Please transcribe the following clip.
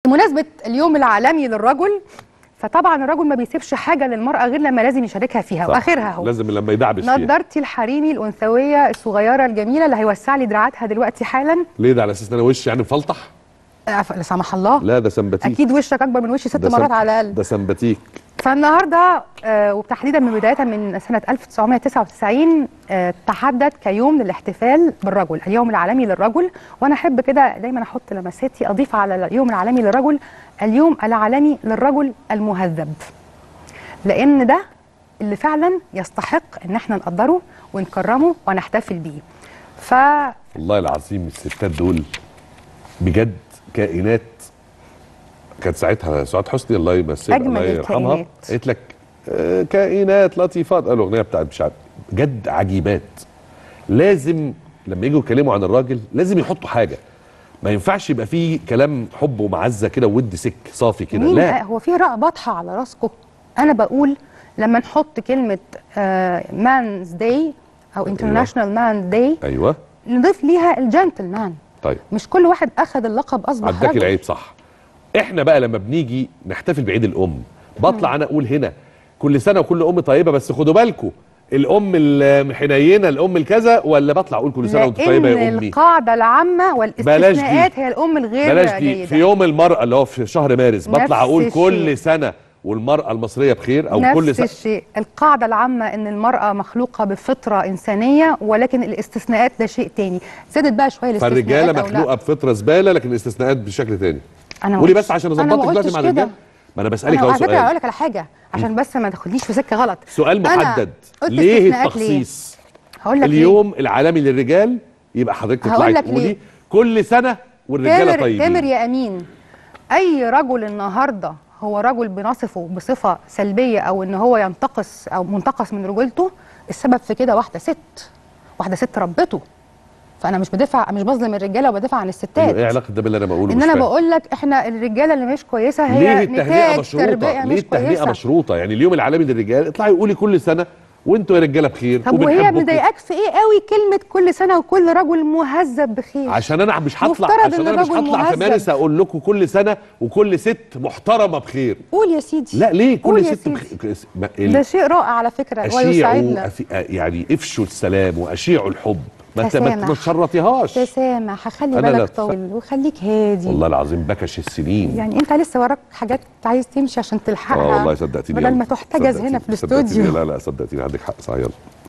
بمناسبة اليوم العالمي للرجل، فطبعا الرجل ما بيسيبش حاجة للمرأة غير لما لازم يشاركها فيها، واخرها هو لازم لما يدعبس فيها. نضارتي الحريمي الأنثوية الصغيرة الجميلة اللي هيوسع لي دراعاتها دلوقتي حالا. ليه ده؟ على اساس ان انا وشي يعني مفلطح؟ لا سمح الله. لا ده سمباتيك. اكيد وشك اكبر من وشي 6 مرات على الاقل. ده سمباتيك. فالنهارده وتحديدا من بدايه من سنه 1999 تحدد كيوم للاحتفال بالرجل، اليوم العالمي للرجل. وانا احب كده دايما احط لمساتي، اضيف على اليوم العالمي للرجل اليوم العالمي للرجل المهذب، لان ده اللي فعلا يستحق ان احنا نقدره ونكرمه ونحتفل بيه. والله العظيم الستات دول بجد كائنات. كانت ساعتها سعاد حسني الله يمسيها الله يرحمها قالت لك كائنات لطيفات، الاغنيه بتاعت مش عارف، بجد عجيبات. لازم لما يجوا يتكلموا عن الراجل لازم يحطوا حاجه، ما ينفعش يبقى فيه كلام حب ومعزه كده وود سك صافي كده. لا هو في راء باطحه على راسكم. انا بقول لما نحط كلمه مانز داي او انترناشونال مان داي، ايوه نضيف ليها الجنتلمان. طيب مش كل واحد اخذ اللقب اصبح راجل. عداك العيب صح. احنا بقى لما بنيجي نحتفل بعيد الام بطلع انا اقول هنا كل سنه وكل ام طيبه، بس خدوا بالكم الام الحنينه الام الكذا، ولا بطلع اقول كل سنه وانت طيبه يا امي؟ القاعده العامه والاستثناءات هي الام الغير جيده. في يوم المراه اللي هو في شهر مارس بطلع اقول كل سنه والمرأة المصرية بخير، أو كل نفس الشيء. القاعدة العامة إن المرأة مخلوقة بفطرة إنسانية، ولكن الاستثناءات ده شيء تاني. زادت بقى شوية الاستثناءات. فالرجالة مخلوقة بفطرة زبالة، لكن الاستثناءات بشكل تاني. قولي بس عشان أظبطك دلوقتي مع الرجالة. ما أنا بسألك أهو سؤال. أنا هقول لك على حاجة عشان بس ما تاخدنيش في سكة غلط. سؤال محدد. ليه التخصيص؟ هقول لك اليوم العالمي للرجال يبقى حضرتك تطلعي تقولي كل سنة والرجالة طيبين. تامر يا أمين، أي رجل النهارده هو رجل بنصفه بصفة سلبية أو إن هو ينتقص أو منتقص من رجولته، السبب في كده واحدة ست ربته. فأنا مش بظلم الرجالة وبدافع عن الستات. إيه علاقة ده باللي أنا بقوله؟ إن أنا بقول لك إحنا الرجالة اللي مش كويسة هي نتاج تربية. ليه التهنئة مشروطة؟ يعني اليوم العالمي للرجال اطلعي قولي كل سنة وانتوا يا رجاله بخير. طب وهي مضايقاك في ايه قوي كلمه كل سنه وكل رجل مهذب بخير؟ عشان انا مش هطلع في مارس اقول لكم كل سنه وكل ست محترمه بخير. قول يا سيدي. لا ليه كل ست بخير؟ ده شيء رائع على فكره ويسعدنا. يعني افشوا السلام واشيعوا الحب، ما تشرطيهاش. تسامح، خلي بالك طويل وخليك هادي. والله العظيم بكش السنين. يعني انت لسه وراك حاجات عايز تمشي عشان تلحقها. والله صدقتيني بدل ما تحتجز هنا في الاستوديو. لا صدقتيني عندك حق صح. يلا